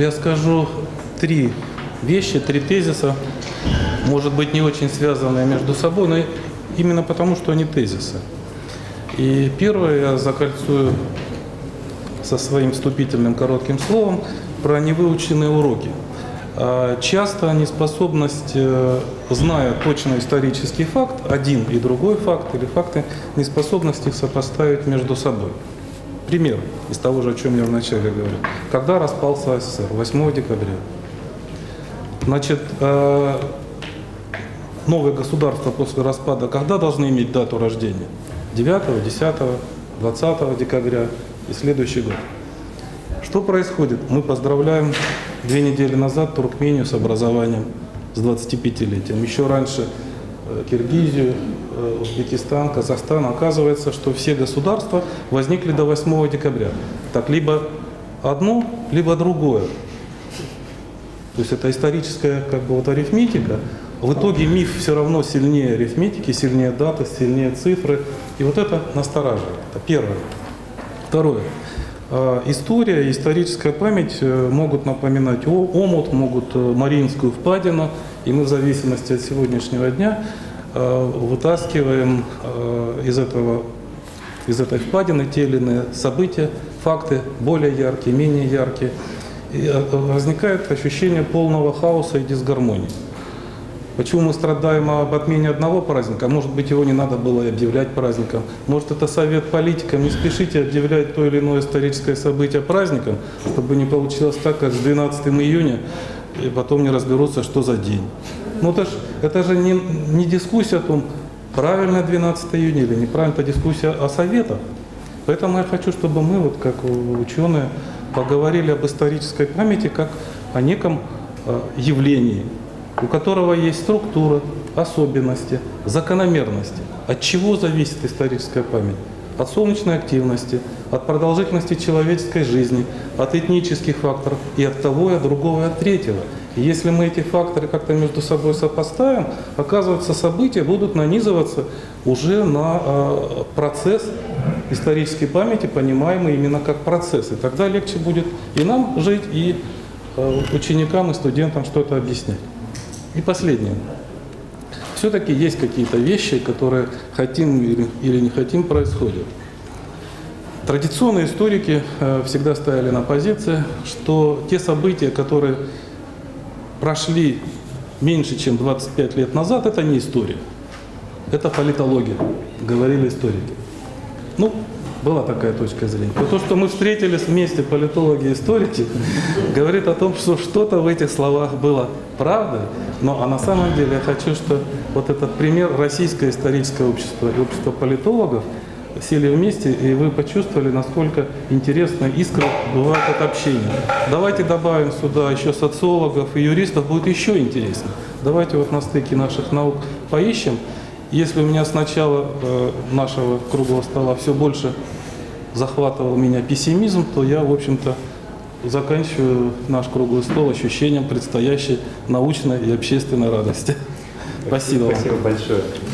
Я скажу три вещи, три тезиса, может быть, не очень связанные между собой, но именно потому, что они тезисы. И первое я закольцую со своим вступительным коротким словом про невыученные уроки. Часто неспособность, зная точно исторический факт, один и другой факт или факты, неспособность их сопоставить между собой. Пример из того же, о чем я вначале говорил. Когда распался СССР? 8 декабря. Значит, новые государства после распада когда должны иметь дату рождения? 9, 10, 20 декабря и следующий год. Что происходит? Мы поздравляем 2 недели назад Туркмению с образованием, с 25-летием. Еще раньше Киргизию, Узбекистан, Казахстан. Оказывается, что все государства возникли до 8 декабря. Так либо одно, либо другое. То есть это историческая арифметика. В итоге миф все равно сильнее арифметики, сильнее даты, сильнее цифры. И вот это настораживает. Это первое. Второе. История и историческая память могут напоминать омут, могут Мариинскую впадину. И мы в зависимости от сегодняшнего дня вытаскиваем из этой впадины те или иные события, факты более яркие, менее яркие. И возникает ощущение полного хаоса и дисгармонии. Почему мы страдаем об отмене одного праздника? Может быть, его не надо было объявлять праздником. Может, это совет политикам: не спешите объявлять то или иное историческое событие праздником, чтобы не получилось так, как с 12 июня, и потом не разберутся, что за день. Ну, это же не дискуссия о том, правильно 12 июня или неправильно, это дискуссия о советах. Поэтому я хочу, чтобы мы, вот как ученые, поговорили об исторической памяти как о неком явлении, у которого есть структура, особенности, закономерности. От чего зависит историческая память? От солнечной активности, от продолжительности человеческой жизни, от этнических факторов и от того, и от другого, и от третьего. И если мы эти факторы как-то между собой сопоставим, оказывается, события будут нанизываться уже на процесс исторической памяти, понимаемый именно как процесс. И тогда легче будет и нам жить, и ученикам, и студентам что-то объяснять. И последнее. Все-таки есть какие-то вещи, которые хотим или не хотим происходят. Традиционные историки всегда стояли на позиции, что те события, которые прошли меньше, чем 25 лет назад, это не история. Это политология, говорили историки. Ну, была такая точка зрения. Но то, что мы встретились вместе, политологи и историки, говорит о том, что что-то в этих словах было правдой. Но на самом деле я хочу, что вот этот пример российское историческое общество и общество политологов сели вместе, и вы почувствовали, насколько интересно, искра бывает от общения. Давайте добавим сюда еще социологов и юристов, будет еще интереснее. Давайте вот на стыке наших наук поищем. Если у меня с начала нашего круглого стола все больше захватывал меня пессимизм, то я, в общем-то, заканчиваю наш круглый стол ощущением предстоящей научной и общественной радости. Спасибо. Спасибо большое.